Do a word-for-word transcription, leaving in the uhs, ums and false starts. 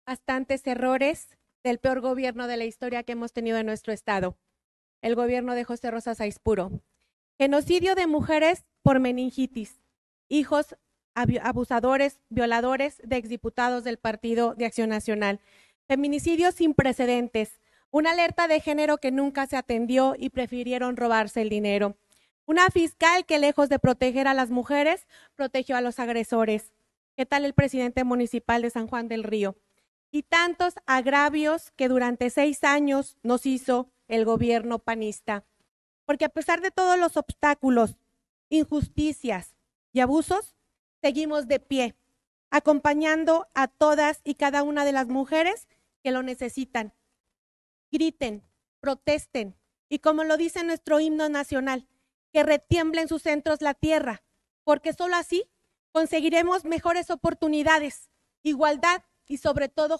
bastantes errores del peor gobierno de la historia que hemos tenido en nuestro estado, el gobierno de José Rosa Saizpuro. Genocidio de mujeres por meningitis, hijos abusadores, violadores de exdiputados del Partido de Acción Nacional, feminicidios sin precedentes, una alerta de género que nunca se atendió y prefirieron robarse el dinero, una fiscal que lejos de proteger a las mujeres, protegió a los agresores. ¿Qué tal el presidente municipal de San Juan del Río? Y tantos agravios que durante seis años nos hizo el gobierno panista. Porque a pesar de todos los obstáculos, injusticias y abusos, seguimos de pie, acompañando a todas y cada una de las mujeres que lo necesitan. Griten, protesten y, como lo dice nuestro himno nacional, que retiemble en sus centros la tierra, porque solo así conseguiremos mejores oportunidades, igualdad y sobre todo